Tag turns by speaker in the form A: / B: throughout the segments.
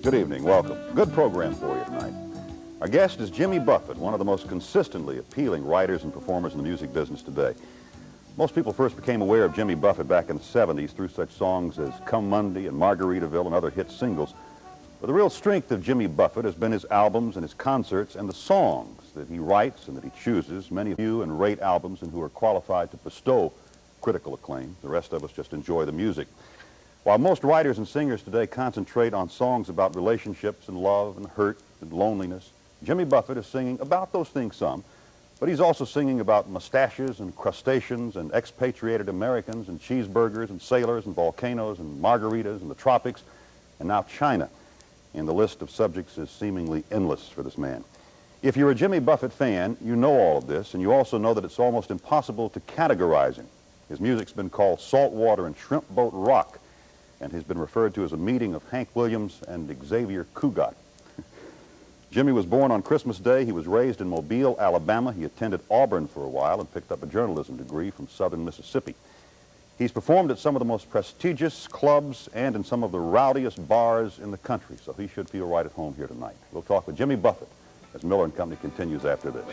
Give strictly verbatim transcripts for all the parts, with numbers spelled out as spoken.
A: Good evening, welcome. Good program for you tonight. Our guest is Jimmy Buffett, one of the most consistently appealing writers and performers in the music business today. Most people first became aware of Jimmy Buffett back in the seventies through such songs as Come Monday and Margaritaville and other hit singles. But the real strength of Jimmy Buffett has been his albums and his concerts and the songs that he writes and that he chooses. Many of you and rate albums and who are qualified to bestow critical acclaim. The rest of us just enjoy the music. While most writers and singers today concentrate on songs about relationships and love and hurt and loneliness, Jimmy Buffett is singing about those things some, but he's also singing about mustaches and crustaceans and expatriated Americans and cheeseburgers and sailors and volcanoes and margaritas and the tropics and now China. And the list of subjects is seemingly endless for this man. If you're a Jimmy Buffett fan, you know all of this, and you also know that it's almost impossible to categorize him. His music's been called saltwater and shrimp boat rock, and has been referred to as a meeting of Hank Williams and Xavier Cugat. Jimmy was born on Christmas Day. He was raised in Mobile, Alabama. He attended Auburn for a while and picked up a journalism degree from Southern Mississippi. He's performed at some of the most prestigious clubs and in some of the rowdiest bars in the country, so he should feel right at home here tonight. We'll talk with Jimmy Buffett as Miller and Company continues after this.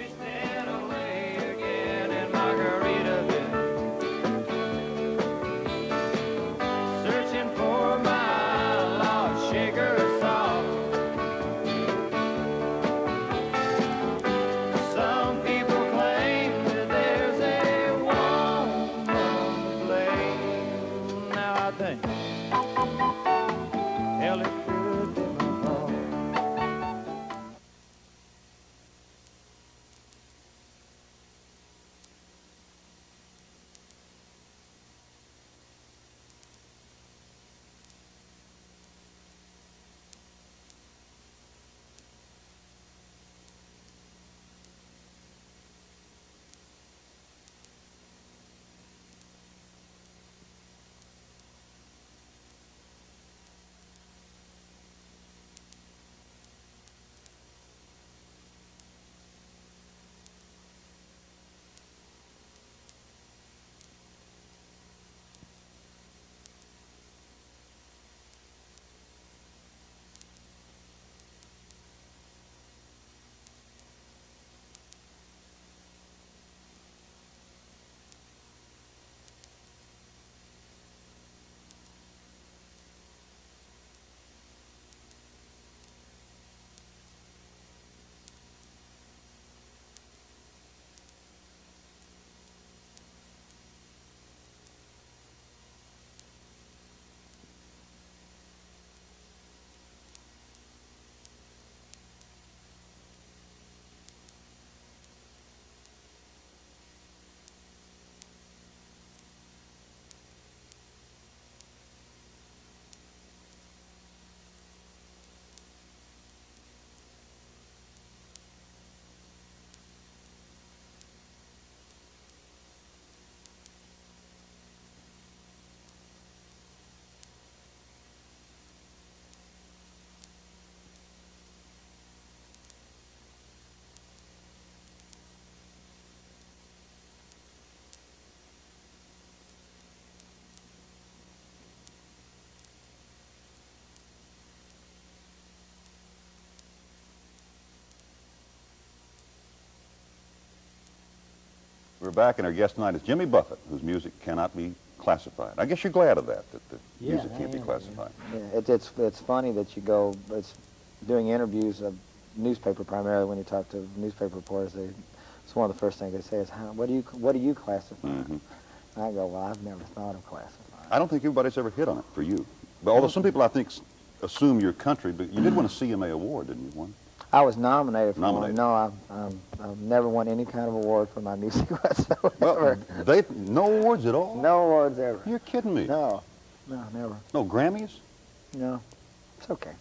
A: We're back, and our guest tonight is Jimmy Buffett, whose music cannot be classified. I guess you're glad of that, that the
B: yeah,
A: music can't be classified.
B: Yeah, it, it's, it's funny that you go, it's doing interviews of newspaper primarily when you talk to newspaper reporters, they, it's one of the first things they say is, How, what, do you, what do you classify?
A: Mm-hmm.
B: And I go, well, I've never thought of classifying.
A: I don't think everybody's ever hit on it for you. But although some people, I think, assume your country, but you did win a C M A award, didn't you, one?
B: I was nominated for
A: Nominated.
B: one. No, I've, um, I've never won any kind of award for my music whatsoever.
A: Well, they, no awards at all?
B: No awards ever.
A: You're kidding me.
B: No, no, never.
A: No Grammys?
B: No, it's okay.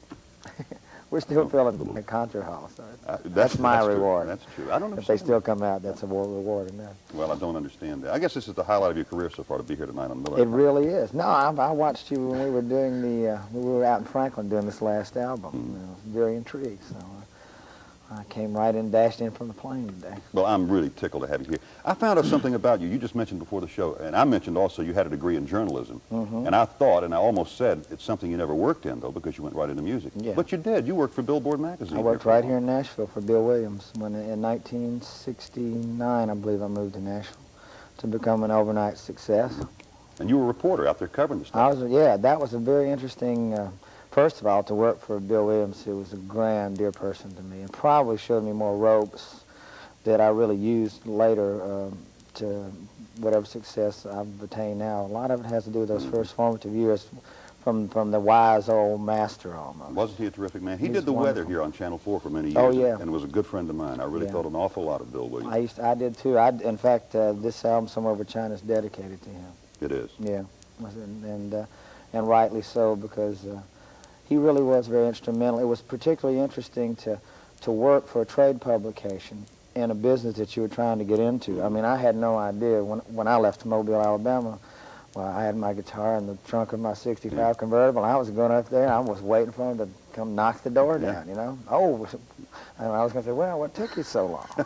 B: We're still
A: Oh,
B: filling the concert hall, so
A: Uh, that's,
B: that's my
A: that's
B: reward.
A: True. That's true. I don't understand.
B: If they still come out, that's a war reward enough.
A: Well, I don't understand that. I guess this is the highlight of your career so far, to be here tonight on Miller.
B: It really is. No, I, I watched you when we were doing the, uh, we were out in Franklin doing this last album.
A: Mm.
B: I was very intrigued. So I came right in, dashed in from the plane today.
A: Well, I'm really tickled to have you here. I found out something about you. You just mentioned before the show, and I mentioned also you had a degree in journalism.
B: Mm-hmm.
A: And I thought, and I almost said, it's something you never worked in, though, because you went right into music.
B: Yeah.
A: But you did. You worked for Billboard magazine.
B: I worked right here in Nashville for Bill Williams. When in nineteen sixty-nine, I believe I moved to Nashville to become an overnight success.
A: And you were a reporter out there covering the stuff.
B: I was, yeah, that was a very interesting, uh, first of all, to work for Bill Williams, who was a grand, dear person to me, and probably showed me more ropes that I really used later um, to whatever success I've attained now. A lot of it has to do with those first formative years from, from the wise old master almost.
A: Wasn't he a terrific man? He
B: He
A: did
B: was
A: the
B: wonderful.
A: weather here on Channel four for many years.
B: Oh, yeah.
A: And was a good friend of mine. I really
B: Yeah.
A: thought an awful lot of Bill Williams.
B: I used to, I did too. I, in fact, uh, this album, Somewhere Over China, is dedicated to him.
A: It is.
B: Yeah, and and, uh, and rightly so, because uh, he really was very instrumental. It was particularly interesting to to work for a trade publication in a business that you were trying to get into. I mean, I had no idea when when I left Mobile, Alabama. Well, I had my guitar in the trunk of my sixty-five
A: Yeah.
B: convertible. I was going up there, and I was waiting for him to come knock the door
A: Yeah.
B: down. You know, oh, and I was going to say, well, what took you so long?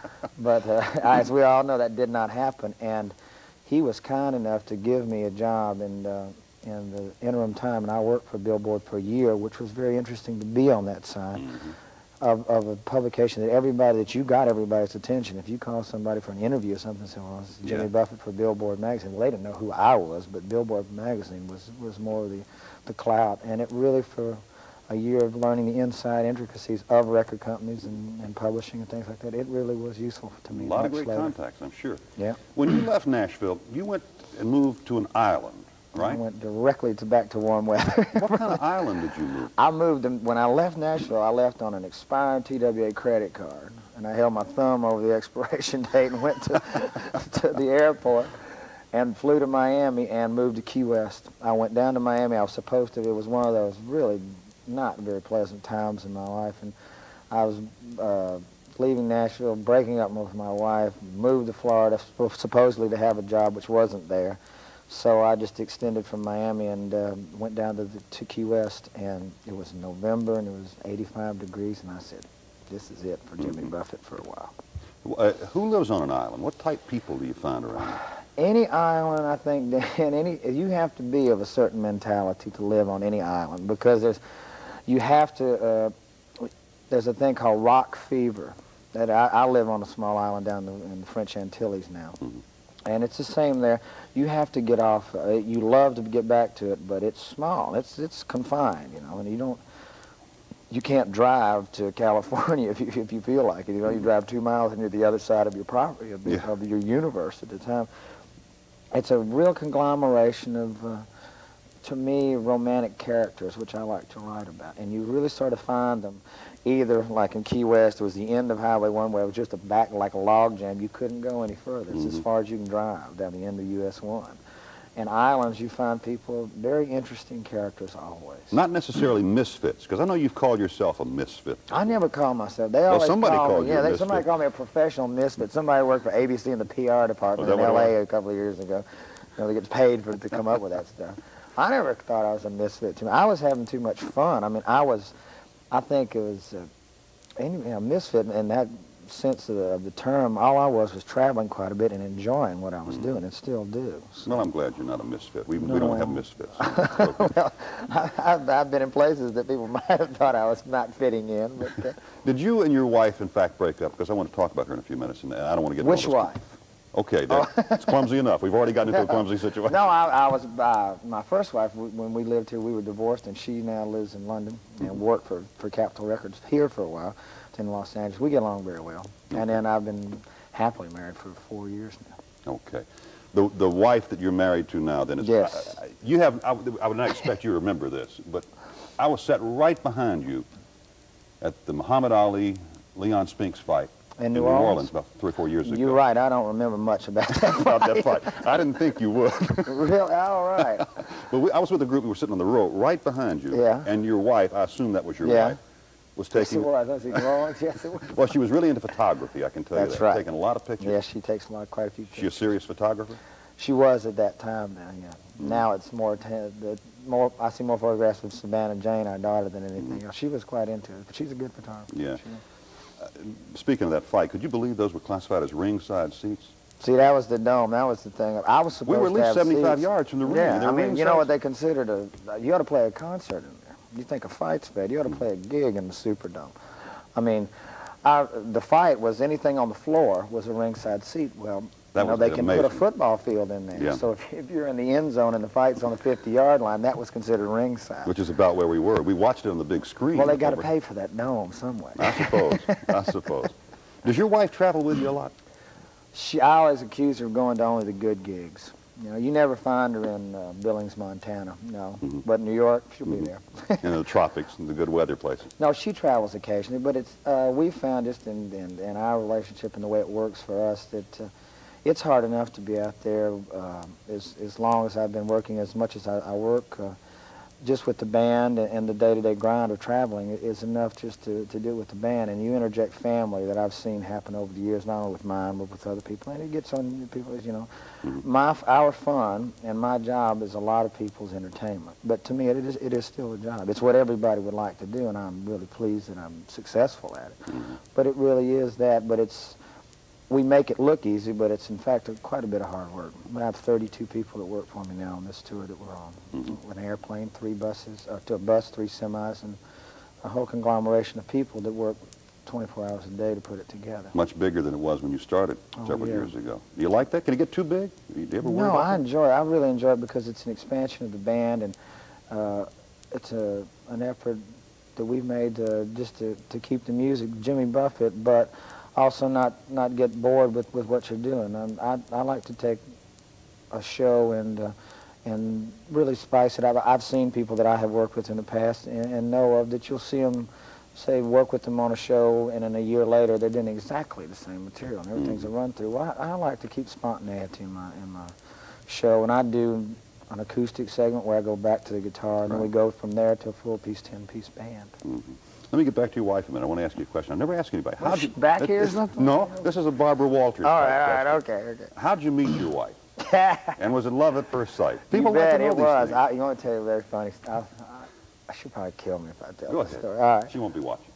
B: But uh, as we all know, that did not happen, and he was kind enough to give me a job in, uh, in the interim time, and I worked for Billboard for a year, which was very interesting to be on that side
A: Mm-hmm.
B: of, of a publication that everybody, that you got everybody's attention. If you call somebody for an interview or something, say, well, this is Jimmy
A: Yeah.
B: Buffett for Billboard magazine. Well, they didn't know who I was, but Billboard magazine was, was more the, the clout, and it really, for a year of learning the inside intricacies of record companies and, and publishing and things like that, it really was useful to me.
A: A lot of
B: much
A: great
B: later.
A: contacts, I'm sure.
B: Yeah.
A: When you left Nashville, you went and moved to an island, right?
B: I went directly to back to warm weather.
A: What kind of island did you move?
B: I moved, in- when I left Nashville, I left on an expired T W A credit card, and I held my thumb over the expiration date and went to, to the airport and flew to Miami and moved to Key West. I went down to Miami. I was supposed to, it was one of those really not very pleasant times in my life, and I was uh, leaving Nashville, breaking up with my wife, moved to Florida, sp- supposedly to have a job which wasn't there. So I just extended from Miami and uh, went down to, the, to Key West, and it was November, and it was eighty-five degrees, and I said, this is it for Jimmy Buffett for a while.
A: Uh, who lives on an island? What type people do you find around?
B: Any island, I think, Dan, any, you have to be of a certain mentality to live on any island, because there's, you have to, uh, there's a thing called rock fever. That I, I live on a small island down the, in the French Antilles now.
A: Mm-hmm.
B: And it's the same there. You have to get off. Uh, you love to get back to it, but it's small. It's it's confined, you know, and you don't. You can't drive to California if you if you feel like it. You know, you drive two miles and you're the other side of your property of, the,
A: Yeah.
B: of your universe at the time. It's a real conglomeration of, uh, to me, romantic characters, which I like to write about, and you really sort of find them. Either, like in Key West, it was the end of Highway one, where it was just a back, like a log jam. You couldn't go any further. It's
A: Mm-hmm.
B: as far as you can drive down the end of U S one. And islands, you find people, very interesting characters always.
A: Not necessarily misfits, because I know you've called yourself a misfit.
B: I never call myself. They always
A: somebody
B: call
A: called
B: me.
A: you
B: Yeah,
A: a
B: they,
A: misfit.
B: somebody called me a professional misfit. Somebody worked for A B C in the P R department
A: Oh, is
B: in
A: that
B: L
A: what it
B: A a couple of years ago. You know, they get paid for to come up with that stuff. I never thought I was a misfit. To me, I was having too much fun. I mean, I was. I think it was. Uh, Anyway, a misfit in that sense of the, of the term. All I was was traveling quite a bit and enjoying what I was
A: Mm.
B: doing, and still do. So.
A: Well, I'm glad you're not a misfit. We,
B: No,
A: we don't
B: well.
A: have misfits.
B: Well, I, I've, I've been in places that people might have thought I was not fitting in. But, uh,
A: Did you and your wife, in fact, break up? Because I want to talk about her in a few minutes, and I don't want to get into
B: which
A: all this-
B: wife?
A: Okay, that, it's clumsy enough. We've already gotten into a clumsy situation.
B: No, I, I was, uh, my first wife, w- when we lived here, we were divorced, and she now lives in London and worked for, for Capitol Records here for a while. It's in Los Angeles. We get along very well. And then I've been happily married for four years now.
A: Okay. The, the wife that you're married to now, then, is...
B: Yes.
A: I, I- you have... I, would- I would not expect you to remember this, but I was sat right behind you at the Muhammad Ali, Leon Spinks fight
B: In New Orleans?
A: about three or four years ago.
B: You're right. I don't remember much about that
A: About
B: fight.
A: that fight. I didn't think you would.
B: Really? All right.
A: But we, I was with a group. We were sitting on the row right behind you.
B: Yeah.
A: And your wife, I assume that was your
B: Yeah.
A: wife, was
B: Yes,
A: taking...
B: it was. I was in New Orleans. Yes, it was.
A: Well, she was really into photography, I can tell
B: That's
A: you that.
B: right.
A: Taking a lot of pictures.
B: Yes, she takes a lot, quite a few
A: She a
B: pictures.
A: serious photographer?
B: She was at that time now, yeah. Now it's more, te- the, more, I see more photographs of Savannah Jane, our daughter, than anything else. She was quite into it, but she's a good photographer.
A: Yeah.
B: She is.
A: Speaking of that fight, could you believe those were classified as ringside seats?
B: See, that was the dome. That was the thing. I was supposed
A: We were at
B: to
A: least
B: have
A: seventy-five
B: seats.
A: yards from the ring.
B: Yeah,
A: and they
B: I
A: were
B: mean, you know
A: ringside
B: what they considered a, you ought to play a concert in there. You think a fight's bad, you ought to play a gig in the Superdome. I mean, our, the fight was anything on the floor was a ringside seat. Well,
A: That
B: you know,
A: was
B: they can
A: amazing.
B: put a football field in there.
A: Yeah.
B: So if, if you're in the end zone and the fight's on the fifty-yard line, that was considered ringside.
A: Which is about where we were. We watched it on the big screen.
B: Well, they got to
A: over-
B: pay for that dome somewhere.
A: I suppose. I suppose. Does your wife travel with you a lot?
B: She, I always accuse her of going to only the good gigs. You know, you never find her in uh, Billings, Montana, no.
A: Mm-hmm.
B: But New York, she'll
A: Mm-hmm.
B: be there.
A: In the tropics and the good weather places.
B: No, she travels occasionally, but it's uh, we found just in, in, in our relationship and the way it works for us that uh, it's hard enough to be out there uh, as, as long as I've been working, as much as I, I work. Uh, just with the band and the day-to-day grind of traveling is enough just to, to do it with the band. And you interject family that I've seen happen over the years, not only with mine, but with other people. And it gets on people, you know.
A: Mm-hmm.
B: My, our fun and my job is a lot of people's entertainment. But to me, it is, it is still a job. It's what everybody would like to do, and I'm really pleased that I'm successful at it.
A: Mm-hmm.
B: But it really is that, but it's, we make it look easy, but it's in fact a, quite a bit of hard work. I have thirty-two people that work for me now on this tour that we're on.
A: Mm-hmm.
B: An airplane, three buses, uh, to a bus, three semis, and a whole conglomeration of people that work twenty-four hours a day to put it together.
A: Much bigger than it was when you started
B: Oh,
A: several
B: yeah.
A: years ago. Do you like that? Can it get too big? Do you ever worry
B: No,
A: about
B: I
A: that?
B: enjoy it. I really enjoy it because it's an expansion of the band, and uh, it's a, an effort that we've made uh, just to, to keep the music Jimmy Buffett, but also not, not get bored with, with what you're doing. And I, I like to take a show and uh, and really spice it up. I've seen people that I have worked with in the past and, and know of that you'll see them, say, work with them on a show, and then a year later they're doing exactly the same material and everything's a run through. Well, I, I like to keep spontaneity in my in my show, and I do an acoustic segment where I go back to the guitar, and then we
A: Right.
B: go from there to a full-piece, ten-piece band.
A: Mm-hmm. Let me get back to your wife a minute. I want to ask you a question. I've never asked anybody.
B: Was
A: How'd
B: she
A: you,
B: back
A: it-
B: here or
A: this-
B: something?
A: No, this is a Barbara Walters
B: All
A: type
B: right, all right,
A: question.
B: okay, okay.
A: How'd you meet your wife?
B: You
A: And was it love at first sight? People
B: bet
A: like to know
B: it
A: these
B: was.
A: things.
B: I, you want to tell you a very funny stuff? I, I should probably kill me if I tell
A: Go
B: this
A: ahead.
B: story. All right.
A: She won't be watching.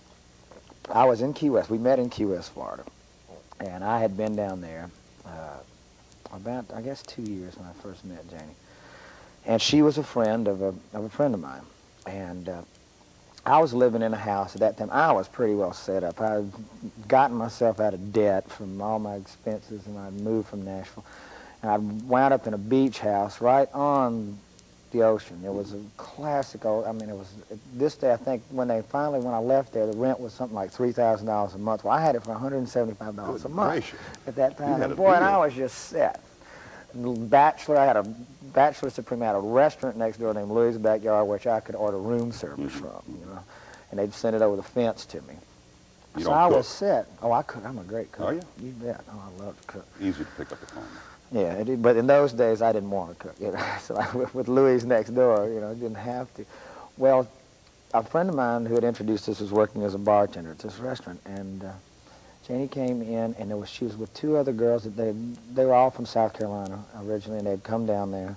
B: I was in Key West. We met in Key West, Florida. And I had been down there uh, about, I guess, two years when I first met Janie. And she was a friend of a, of a friend of mine. And uh, I was living in a house at that time. I was pretty well set up. I had gotten myself out of debt from all my expenses, and I'd moved from Nashville. And I wound up in a beach house right on the ocean. It was a classic old, I mean, it was, this day, I think, when they finally, when I left there, the rent was something like three thousand dollars a month. Well, I had it for one hundred seventy-five dollars a
A: Good
B: month
A: gracious.
B: at that time.
A: had
B: And
A: a
B: boy, and
A: deal.
B: I was just set. Bachelor, I had a Bachelor Supreme, I had a restaurant next door named Louis Backyard, which I could order room service
A: Mhm.
B: from, you know, and they'd send it over the fence to me.
A: You
B: so
A: don't
B: I
A: cook.
B: was set. Oh, I cook. I'm a great cook.
A: Are you?
B: You bet. Oh, I love to cook.
A: Easy to pick up the phone.
B: Yeah, it, did- but in those days I didn't want to cook. You know, so I, with, with Louis next door, you know, I didn't have to. Well, a friend of mine who had introduced us was working as a bartender at this restaurant, and uh, Janie came in, and there was she was with two other girls that they they were all from South Carolina originally, and they'd come down there.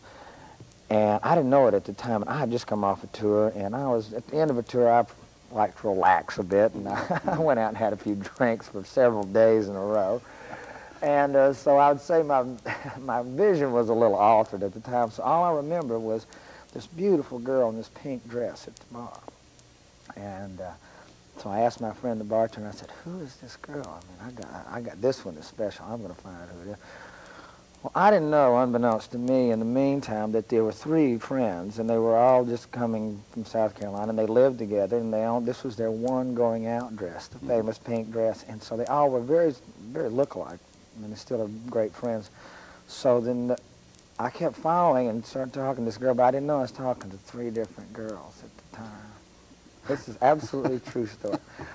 B: And I didn't know it at the time. I had just come off a tour, and I was at the end of a tour. I liked to relax a bit, and I, I went out and had a few drinks for several days in a row. And uh, so I would say my my vision was a little altered at the time. So all I remember was this beautiful girl in this pink dress at the bar. And uh, so I asked my friend the bartender. I said, "Who is this girl? I mean, I got I got this one is special. I'm going to find out who it is." Well, I didn't know, unbeknownst to me, in the meantime, that there were three friends, and they were all just coming from South Carolina, and they lived together, and they all, this was their one going out dress, the famous pink dress, and so they all were very, very look-alike. I mean, they're still great friends. So then the, I kept following and started talking to this girl, but I didn't know I was talking to three different girls at the time. This is absolutely true story.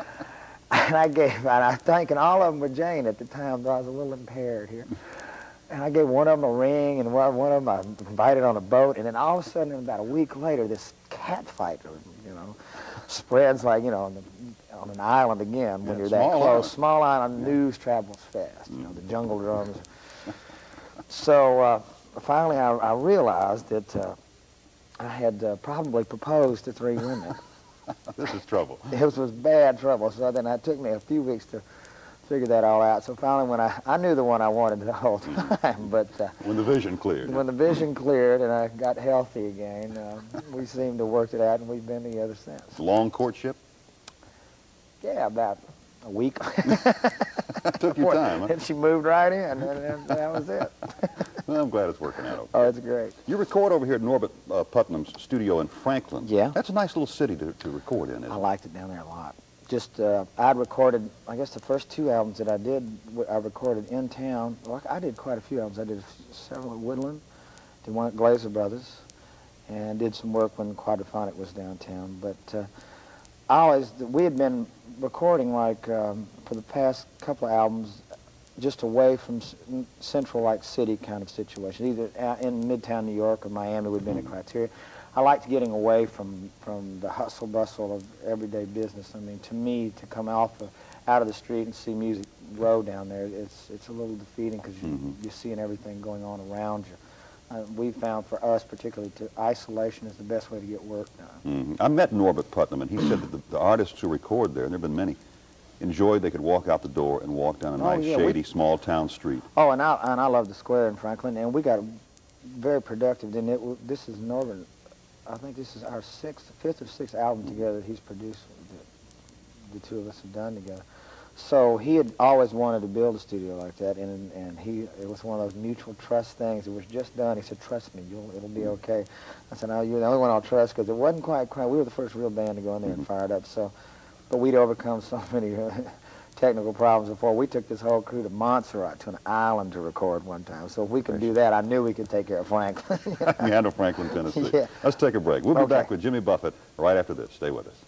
B: And I gave, and I think, and all of them were Jane at the time, though I was a little impaired here. And I gave one of them a ring, and one one of them I invited on a boat, and then all of a sudden, about a week later, this cat fight, you know, spreads like, you know, on, the, on an island again when
A: Yeah,
B: you're that
A: small
B: close.
A: island.
B: Small island,
A: Yeah.
B: news travels fast, you know, the jungle drums. So uh, finally, I, I realized that uh, I had uh, probably proposed to three women.
A: This is trouble.
B: It was, was bad trouble. So then it took me a few weeks to figure that all out. So finally, when I I knew the one I wanted the whole time, but uh,
A: When the vision cleared.
B: when the vision cleared and I got healthy again, uh, we seemed to work it out, and we've been together since.
A: Long courtship?
B: Yeah, about a week.
A: Took your time, huh?
B: And she moved right in, and, and that was it.
A: Well, I'm glad it's working out okay.
B: Oh, it's great.
A: You record over here at Norbert uh, Putnam's studio in Franklin.
B: Yeah.
A: That's a nice little city to, to record in, isn't
B: I
A: it?
B: liked it down there a lot. Just, uh, I'd recorded, I guess the first two albums that I did, w- I recorded in town. Well, I did quite a few albums. I did several at Woodland, did one at Glazer Brothers, and did some work when Quadraphonic was downtown. But uh, I always, we had been recording like um, for the past couple of albums just away from s- central like city kind of situation, either out in Midtown New York or Miami would have been a criteria. I liked getting away from, from the hustle bustle of everyday business. I mean, to me, to come off of, out of the street and see music grow down there, it's, it's a little defeating because you,
A: Mhm.
B: you're seeing everything going on around you. Uh, we found for us particularly, to isolation is the best way to get work done.
A: Mhm. I met Norbert Putnam, and he said that the, the artists who record there, and there have been many, enjoyed they could walk out the door and walk down a
B: Oh,
A: nice,
B: yeah, we-
A: shady, small town street.
B: Oh, and I, and I love the square in Franklin, and we got very productive. And it, w- this is Norbert, I think this is our sixth, fifth or sixth album together that he's produced, that the two of us have done together. So he had always wanted to build a studio like that, and and he it was one of those mutual trust things. It was just done. He said, "Trust me, you'll it'll be okay." I said, "No, you're the only one I'll trust," because it wasn't quite quite. We were the first real band to go in there and fire it up. So, but we'd overcome so many uh, technical problems before. We took this whole crew to Montserrat, to an island, to record one time. So if we could do that, I knew we could take care of Franklin.
A: Meander, Franklin, Tennessee.
B: Yeah.
A: Let's take a break. We'll be
B: Okay.
A: back with Jimmy Buffett right after this. Stay with us.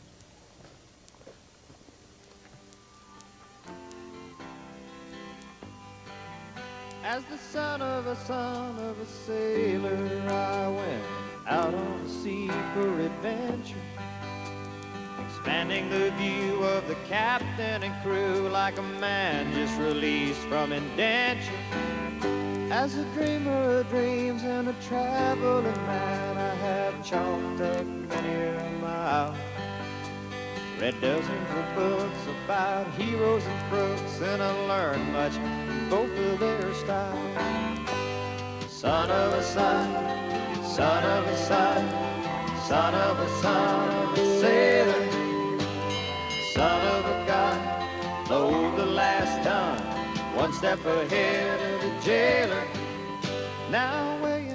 C: As the son of a son of a sailor, I went out on the sea for adventure, expanding the view of the captain and crew like a man just released from indenture. As a dreamer of dreams and a traveling man, I have chalked up many a mile, read dozens of books about heroes and crooks, and I learned much from both of their styles. Son of a son, son of a son, son of a son of a sailor, son of a guy, load the last ton, one step ahead of the jailer, now weighing.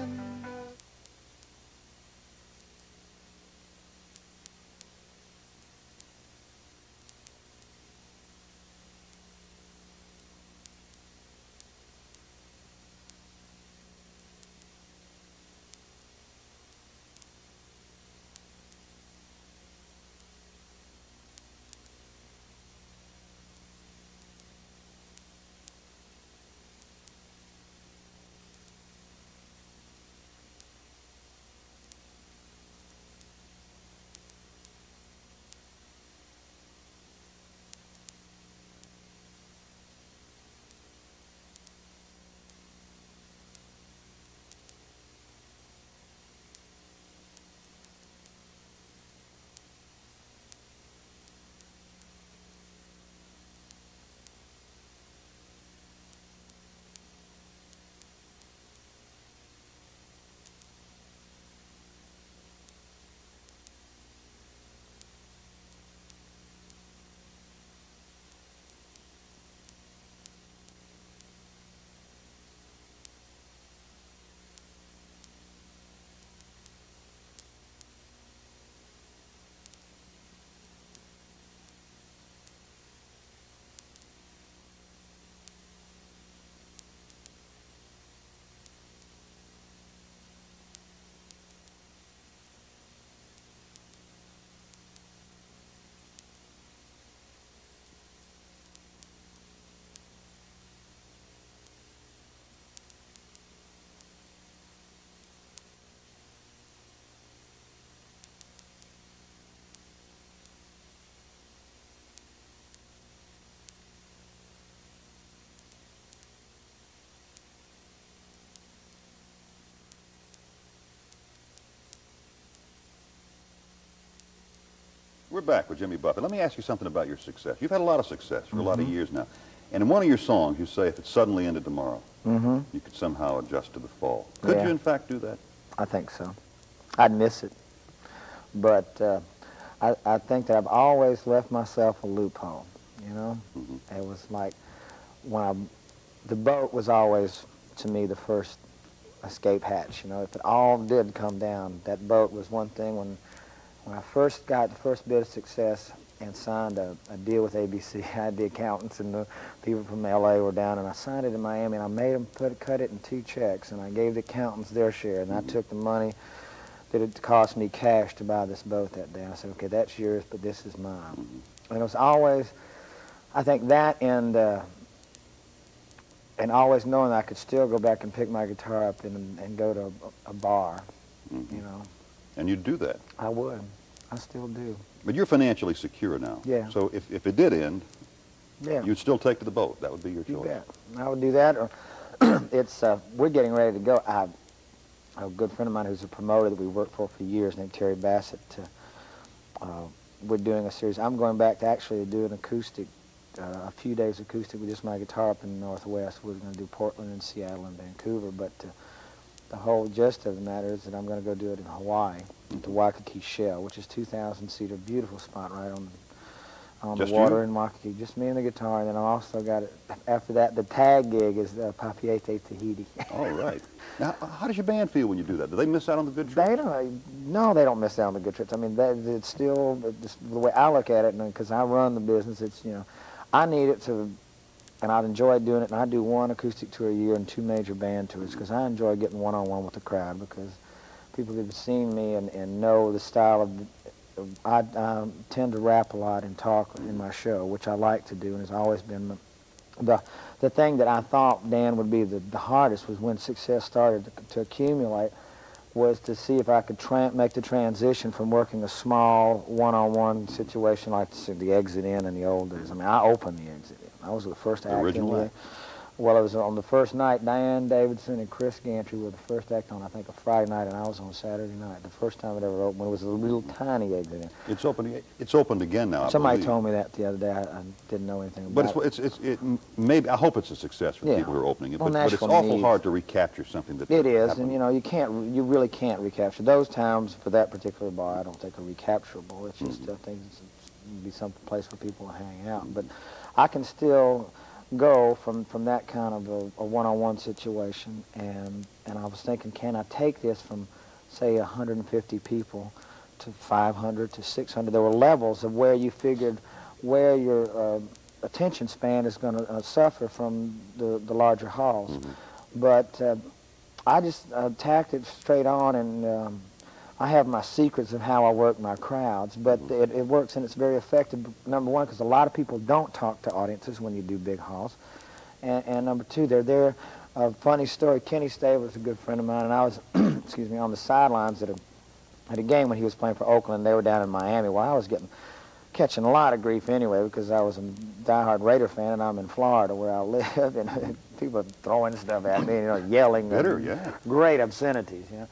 A: We're back with Jimmy Buffett. Let me ask you something about your success. You've had a lot of success for mm-hmm. a lot of years now. And in one of your songs, you say if it suddenly ended tomorrow, mm-hmm. you could somehow adjust to the fall. Could
B: yeah.
A: you, in fact, do that?
B: I think so. I'd miss it. But uh, I, I think that I've always left myself a loophole, you know? Mm-hmm. It was like when I, the boat was always, to me, the first escape hatch. You know, if it all did come down, that boat was one thing. When, when I first got the first bit of success and signed a, a deal with A B C, I had the accountants and the people from L A were down, and I signed it in Miami, and I made them put, cut it in two checks, and I gave the accountants their share, and mm-hmm. I took the money that it cost me cash to buy this boat that day. I said, okay, that's yours, but this is mine. Mm-hmm. And it was always, I think that and uh, and always knowing that I could still go back and pick my guitar up and, and go to a, a bar, mm-hmm. you know.
A: And you'd do that?
B: I would. I still do.
A: But you're financially secure now.
B: Yeah.
A: So if, if it did end,
B: yeah.
A: you'd still take to the boat. That would be your
B: you
A: choice.
B: Bet. I would do that. Or it's uh, we're getting ready to go. I, a good friend of mine who's a promoter that we worked for for years named Terry Bassett. Uh, uh, we're doing a series. I'm going back to actually do an acoustic, uh, a few days acoustic with just my guitar up in the Northwest. We're going to do Portland and Seattle and Vancouver, but uh, the whole gist of the matter is that I'm going to go do it in Hawaii, at the Waikiki Shell, which is two thousand seater, beautiful spot right on the, on the water
A: you?
B: in Waikiki. Just me and the guitar, and then I also got it, after that, the tag gig is uh, Papeete, Tahiti.
A: All right. Now, how does your band feel when you do that? Do they miss out on the good trips?
B: They don't, no, they don't miss out on the good trips. I mean, that, it's still, it's the way I look at it, because I run the business, it's, you know, I need it to, and I've enjoyed doing it, and I do one acoustic tour a year and two major band tours, because I enjoy getting one-on-one with the crowd, because people who've seen me and, and know the style of, I, I tend to rap a lot and talk in my show, which I like to do, and has always been the, the, the thing that I thought, Dan, would be the, the hardest was when success started to, to accumulate, was to see if I could tra make the transition from working a small one-on-one situation like the, the Exit In in the old days. I mean, I opened the Exit In. I was the first act in the Well, it was on the first night. Diane Davidson and Chris Gantry were the first act on, I think, a Friday night, and I was on Saturday night. The first time it ever opened. It was a little tiny Exit In.
A: It's open. It's opened again now.
B: Somebody
A: I believe.
B: told me that the other day. I, I didn't know anything
A: but
B: about
A: it's,
B: it.
A: It's it's it maybe I hope it's a success for
B: yeah.
A: people who are opening it.
B: Well,
A: but, but it's
B: Nashville
A: awful
B: needs.
A: hard to recapture something that.
B: It is,
A: happened.
B: and you know, you can't. You really can't recapture those times for that particular bar. I don't think are recapturable. It's just mm-hmm. I think it's, it'd be some place where people will hang out. But I can still go from from that kind of a, a one-on-one situation, and and I was thinking, can I take this from, say, one hundred fifty people to five hundred to six hundred? There were levels of where you figured where your uh, attention span is going to uh, suffer from the the larger halls, mm-hmm. but uh, I just uh, tacked it straight on, and um, I have my secrets of how I work my crowds, but mm-hmm. it, it works and it's very effective, number one, because a lot of people don't talk to audiences when you do big halls, and, and number two, they're there. A funny story, Kenny Stabler is a good friend of mine, and I was, excuse me, on the sidelines at a, at a game when he was playing for Oakland. They were down in Miami. Well, I was getting, catching a lot of grief anyway, because I was a diehard Raider fan, and I'm in Florida where I live, and people are throwing stuff at me, you know, yelling.
A: Bitter, yeah.
B: Great obscenities, you know.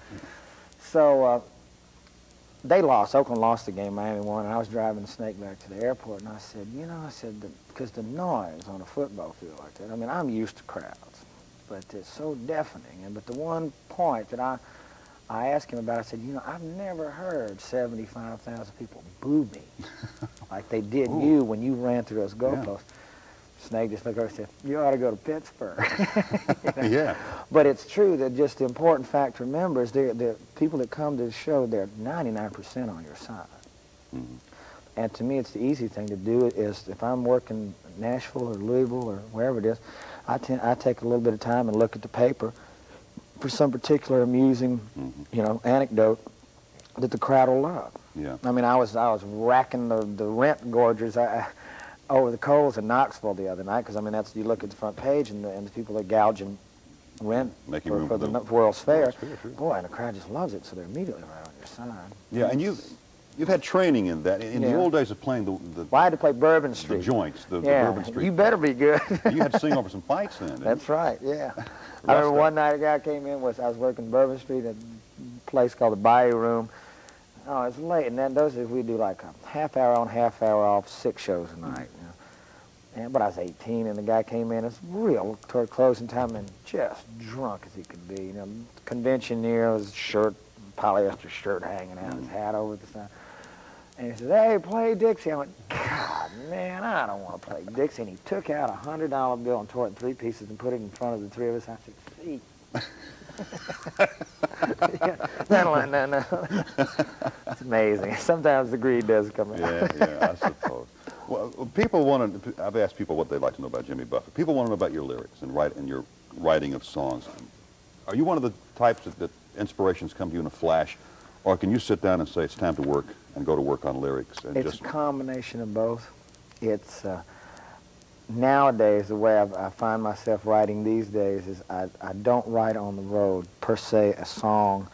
B: So, uh, they lost. Oakland lost the game. Miami won. And I was driving the Snake back to the airport, and I said, you know, I said, because the, the noise on a football field like that, I mean, I'm used to crowds, but it's so deafening. And but the one point that I, I asked him about, I said, you know, I've never heard seventy-five thousand people boo me like they did Ooh. you when you ran through those goalposts. Yeah. Snake just looked over and said, you ought to go to Pittsburgh. You know? Yeah. But it's true that just the important fact to remember is the people that come to the show, they're ninety-nine percent on your side. Mm-hmm. And to me, it's the easy thing to do is if I'm working in Nashville or Louisville or wherever it is, I, tend, I take a little bit of time and look at the paper for some particular amusing, mm-hmm. you know, anecdote that the crowd will love. Yeah. I mean, I was, I was racking the, the rent gorgers. I, over the coals in Knoxville the other night, because I mean that's you look at the front page and the, and the people are gouging rent
A: Making
B: for,
A: room
B: for
A: for
B: the,
A: the
B: World's Fair.
A: Fair sure.
B: Boy, and the crowd just loves it, so they're immediately right on your side.
A: Yeah, and you've you've had training in that. In yeah. the old days of playing the, the
B: well, I had to play Bourbon Street.
A: The joints, the,
B: yeah.
A: the Bourbon Street.
B: You better be good.
A: You had to sing over some fights then. Didn't
B: That's
A: you?
B: right. Yeah. I remember one night a guy came in was I was working Bourbon Street at a place called the Bayou Room. Oh, it's late, and then those we do like a half hour on, half hour off, six shows a night. You know? And but I was eighteen, and the guy came in. It's real toward closing time, and just drunk as he could be. You know, convention near, his shirt, polyester shirt hanging out, his hat over the side. And he says, "Hey, play Dixie." I went, "God, man, I don't want to play Dixie." And he took out a hundred dollar bill and tore it in three pieces and put it in front of the three of us. I said, "See." Yeah, no, no, no. It's amazing. Sometimes the greed does come out.
A: Yeah, yeah, I suppose. Well, people want to. I've asked people what they'd like to know about Jimmy Buffett. People want to know about your lyrics and write and your writing of songs. Are you one of the types that, that inspirations come to you in a flash, or can you sit down and say it's time to work and go to work on lyrics? And
B: it's
A: just...
B: a combination of both. It's uh, nowadays the way I've, I find myself writing these days is I, I don't write on the road per se a song,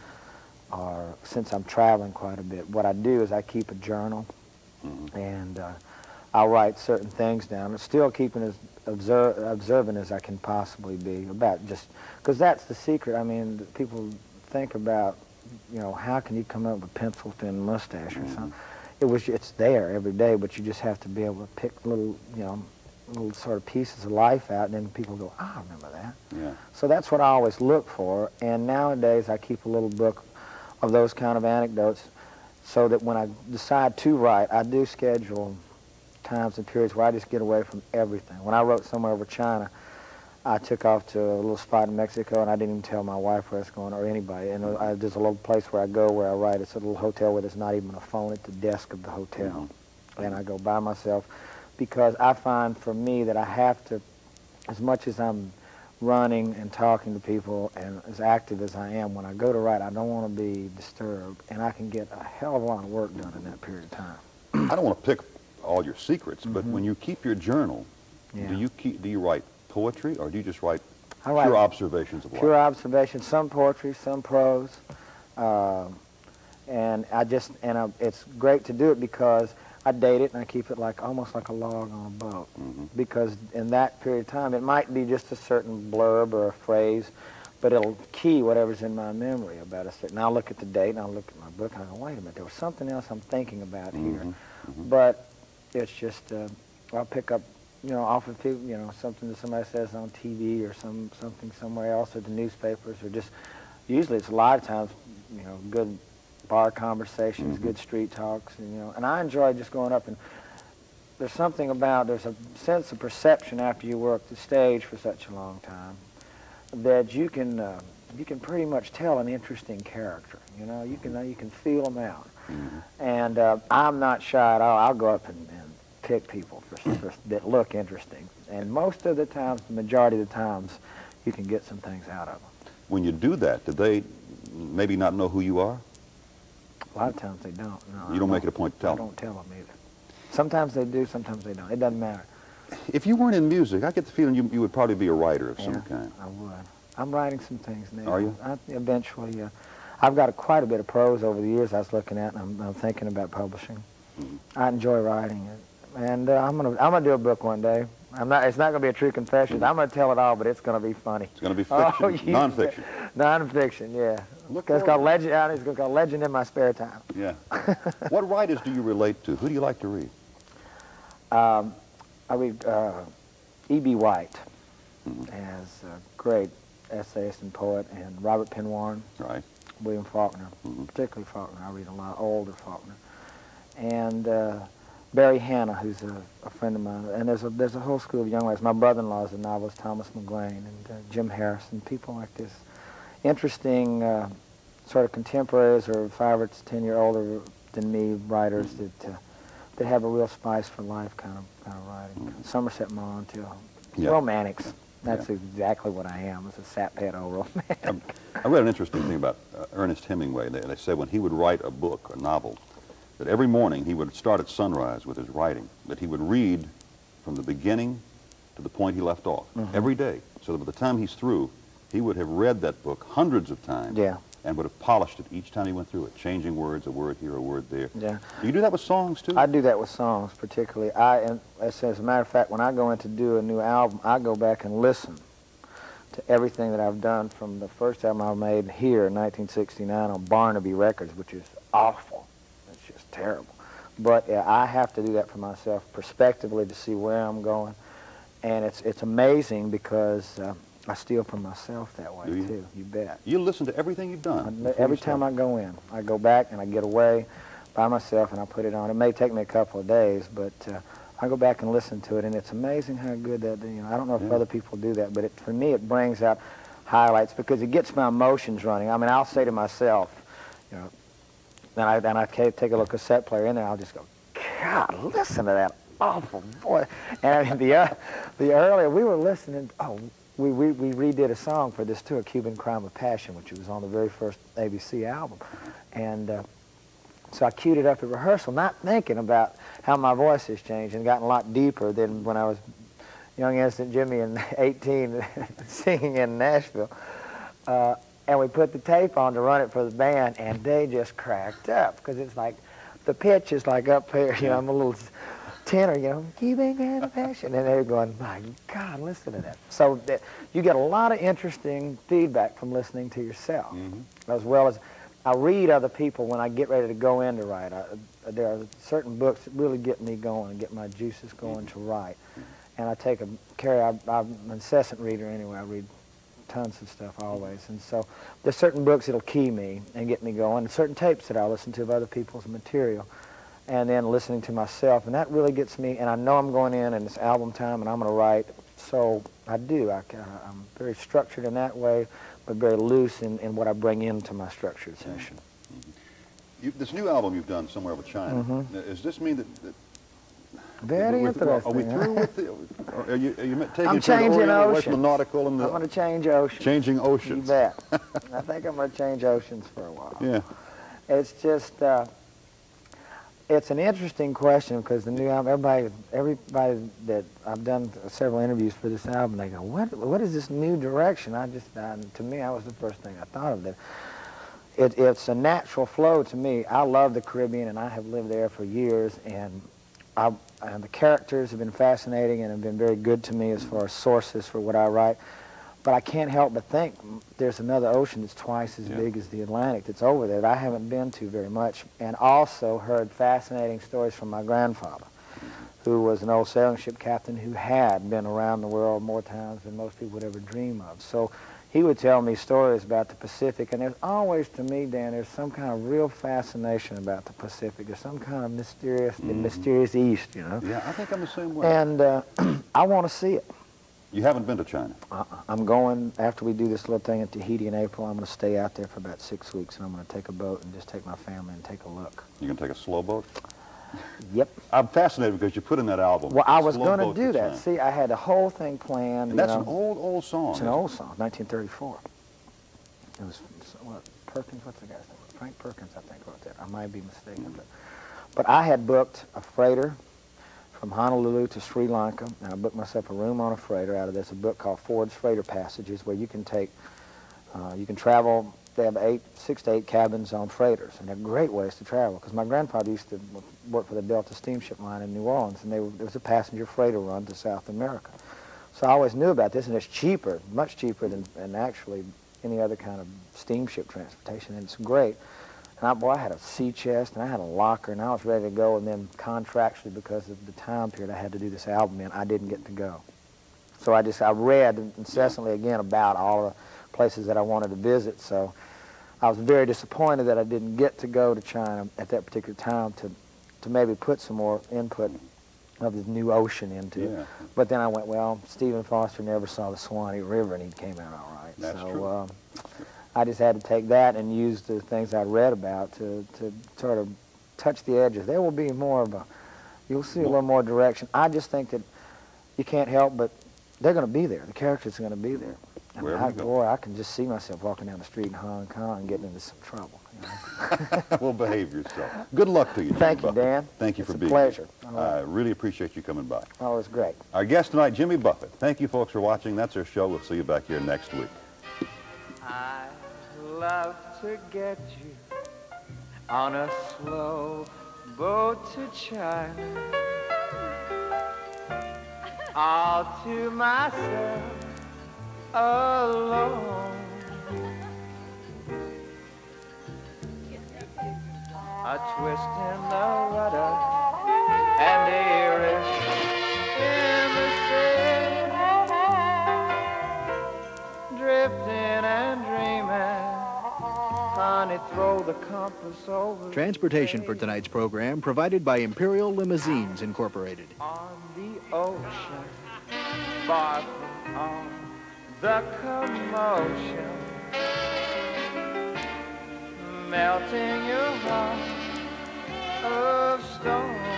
B: or since I'm traveling quite a bit. What I do is I keep a journal, mm-hmm. and uh, I'll write certain things down, and still keeping as observe, observant as I can possibly be about just because that's the secret. I mean, people think about, you know, how can you come up with a pencil thin mustache or mm-hmm. something? It was it's there every day, but you just have to be able to pick little, you know, little sort of pieces of life out, and then people go, oh, I remember that.
A: Yeah.
B: So that's what I always look for, and nowadays I keep a little book of those kind of anecdotes so that when I decide to write, I do schedule times and periods where I just get away from everything. When I wrote Somewhere Over China, I took off to a little spot in Mexico, and I didn't even tell my wife where I was going or anybody. And I, there's a little place where I go where I write. It's a little hotel where there's not even a phone at the desk of the hotel. Mm-hmm. And I go by myself because I find for me that I have to, as much as I'm running and talking to people and as active as I am, when I go to write, I don't want to be disturbed. And I can get a hell of a lot of work done in that period of time.
A: I don't want to pick all your secrets, but mm-hmm. when you keep your journal,
B: yeah.
A: do you keep, do you write poetry, or do you just write
B: I write
A: pure observations of life?
B: Pure observations, some poetry, some prose, uh, and I just and I, it's great to do it because I date it and I keep it like almost like a log on a boat. Mm-hmm. Because in that period of time, it might be just a certain blurb or a phrase, but it'll key whatever's in my memory about a certain. I'll look at the date and I'll look at my book and I go, wait a minute, there was something else I'm thinking about
A: mm-hmm.
B: here,
A: mm-hmm.
B: but it's just uh, I'll pick up. You know, often people, you know, something that somebody says on T V or some something somewhere else, or the newspapers, or just usually it's a lot of times, you know, good bar conversations, mm-hmm. good street talks, and you know, and I enjoy just going up and there's something about there's a sense of perception after you work the stage for such a long time that you can uh, you can pretty much tell an interesting character. You know, you can uh, you can feel them out, mm-hmm. and uh, I'm not shy at all. I'll go up and, and pick people for, for, that look interesting, and most of the times, the majority of the times, you can get some things out of them.
A: When you do that, do they maybe not know who you are?
B: A lot of times they don't. No,
A: you don't make it a point to tell
B: I
A: them?
B: don't tell them either. Sometimes they do, sometimes they don't. It doesn't matter.
A: If you weren't in music, I get the feeling you, you would probably be a writer of
B: yeah,
A: some kind.
B: I would. I'm writing some things now.
A: Are you?
B: I, eventually, uh, I've got a, quite a bit of prose over the years I was looking at, and I'm, I'm thinking about publishing. Mm-hmm. I enjoy writing it. And uh, I'm gonna I'm gonna do a book one day. I'm not. It's not gonna be a true confession. I'm gonna tell it all, but it's gonna be funny.
A: It's gonna be fiction,
B: oh,
A: non-fiction.
B: Non-fiction, yeah.
A: Look
B: it's called Legend. It's called Legend in My Spare Time.
A: Yeah. What writers do you relate to? Who do you like to read?
B: Um, I read uh, E B White mm-hmm. as a great essayist and poet, and Robert Penn Warren.
A: Right.
B: William Faulkner,
A: mm-hmm.
B: particularly Faulkner. I read a lot older Faulkner, and. Uh, Barry Hanna, who's a, a friend of mine, and there's a there's a whole school of young writers. My brother-in-law is a novelist, Thomas McGuane, and uh, Jim Harrison, people like this. Interesting uh, sort of contemporaries or five or ten year older than me writers that uh, that have a real spice for life kind of kind of writing. Mm-hmm. Somerset Maugham, too.
A: Yeah.
B: Romantics. That's
A: yeah.
B: exactly what I am. It's a sap-head old romantic.
A: Um, I read an interesting thing about uh, Ernest Hemingway. They, they say when he would write a book, a novel, that every morning he would start at sunrise with his writing, that he would read from the beginning to the point he left off, mm-hmm. every day, so that by the time he's through, he would have read that book hundreds of times
B: yeah.
A: and would have polished it each time he went through it, changing words, a word here, a word there.
B: Yeah.
A: Do you do that with songs, too?
B: I do that with songs, particularly. I, and as, as a matter of fact, when I go in to do a new album, I go back and listen to everything that I've done from the first album I made here in nineteen sixty-nine on Barnaby Records, which is awful. terrible. But uh, I have to do that for myself, prospectively, to see where I'm going. And it's it's amazing because uh, I steal from myself that way,
A: Do you?
B: too. You bet.
A: You listen to everything you've done.
B: I,
A: before
B: every
A: you
B: time
A: start.
B: I go in, I go back and I get away by myself and I put it on. It may take me a couple of days, but uh, I go back and listen to it, and it's amazing how good that, you know, I don't know if
A: Yeah.
B: other people do that, but it, for me it brings out highlights because it gets my emotions running. I mean, I'll say to myself, you know, then I, then I take a little cassette player in there, I'll just go, God, listen to that awful voice. And I mean, the, uh, the earlier, we were listening, oh, we, we, we redid a song for this tour, Cuban Crime of Passion, which was on the very first A B C album. And uh, so I queued it up at rehearsal, not thinking about how my voice has changed and gotten a lot deeper than when I was young, innocent Jimmy and eighteen singing in Nashville. Uh, and we put the tape on to run it for the band, and they just cracked up because it's like, the pitch is like up here, you know, I'm a little tenor, you know, Cuban Crime of Passion, and they're going, my God, listen to that. So that, you get a lot of interesting feedback from listening to yourself,
A: Mhm.
B: as well as I read other people when I get ready to go in to write. I, there are certain books that really get me going and get my juices going to write. And I take a carry, I, I'm an incessant reader anyway. I read tons of stuff always. And so there's certain books that'll key me and get me going, and certain tapes that I listen to of other people's material, and then listening to myself. And that really gets me, and I know I'm going in and it's album time and I'm going to write. So I do. I, I'm very structured in that way, but very loose in, in what I bring into my structured session.
A: Mm-hmm. You, this new album you've done, Somewhere with China,
B: Mhm.
A: now, does this mean that, that
B: Very
A: we're,
B: interesting.
A: Are we through with the, or are you, are you taking
B: I'm
A: it to the
B: changing
A: Oriental, away
B: oceans.
A: from the nautical and the
B: I'm going to change oceans.
A: changing
B: You
A: oceans?
B: bet. I think I'm going to change oceans for a while.
A: Yeah.
B: It's just, uh, it's an interesting question because the new album, everybody, everybody that I've done several interviews for this album, they go, what, what is this new direction? I just, uh, to me, that was the first thing I thought of. That it, it's a natural flow to me. I love the Caribbean, and I have lived there for years, and, I, and the characters have been fascinating and have been very good to me as far as sources for what I write. But I can't help but think there's another ocean that's twice as
A: Yeah.
B: big as the Atlantic that's over there that I haven't been to very much, and also heard fascinating stories from my grandfather, who was an old sailing ship captain who had been around the world more times than most people would ever dream of. So he would tell me stories about the Pacific, and there's always, to me, Dan, there's some kind of real fascination about the Pacific. There's some kind of mysterious, the
A: Mhm.
B: mysterious East, you know.
A: Yeah, I think I'm the same way.
B: And uh, I want to see it.
A: You haven't been to China?
B: Uh-uh. I'm going, after we do this little thing in Tahiti in April, I'm going to stay out there for about six weeks, and I'm going to take a boat and just take my family and take a look.
A: You can take a slow boat?
B: Yep.
A: I'm fascinated because you put in that album.
B: Well, I was
A: Slow
B: going to
A: Boat
B: do that.
A: China.
B: See, I had the whole thing planned.
A: And that's
B: you
A: an
B: know.
A: old, old song.
B: It's an old song, nineteen thirty-four. It was, what, Perkins, what's the guy's name? Frank Perkins, I think, wrote that. I might be mistaken. But, but I had booked a freighter from Honolulu to Sri Lanka, and I booked myself a room on a freighter. Out of this, a book called Ford's Freighter Passages, where you can take, uh, you can travel. They have eight, six to eight cabins on freighters, and they're great ways to travel. Because my grandfather used to work for the Delta Steamship Line in New Orleans, and they were, there was a passenger freighter run to South America. So I always knew about this, and it's cheaper, much cheaper than, than actually any other kind of steamship transportation, and it's great. And I, boy, I had a sea chest, and I had a locker, and I was ready to go, and then contractually, because of the time period I had to do this album in, I didn't get to go. So I just, I read incessantly again about all the places that I wanted to visit, so I was very disappointed that I didn't get to go to China at that particular time to, to maybe put some more input of the new ocean into
A: Yeah.
B: it. But then I went, well, Stephen Foster never saw the Swanee River, and he came out all right.
A: That's
B: so,
A: true.
B: Um, I just had to take that and use the things I read about to, to sort of touch the edges. There will be more of a, you'll see a little more direction. I just think that you can't help but, they're going to be there. The characters are going to be there. I mean,
A: Wherever
B: I,
A: you go.
B: boy, I can just see myself walking down the street in Hong Kong and getting into some trouble. You know?
A: Well, behave yourself. Good luck to you, Jimmy
B: Thank you,
A: Buffett.
B: Dan.
A: Thank you
B: It's
A: for
B: a
A: being
B: pleasure.
A: here.
B: All right.
A: I really appreciate you coming by.
B: Oh, it was great.
A: Our guest tonight, Jimmy Buffett. Thank you, folks, for watching. That's our show. We'll see you back here next week.
C: I love to get you on a slow boat to China, all to myself alone. A twisting the rudder and erect in the sea, drifting and dreaming. Honey, throw the compass over.
D: Transportation for tonight's program provided by Imperial Limousines Incorporated.
C: On the ocean, far from all the commotion, melting your heart of stone.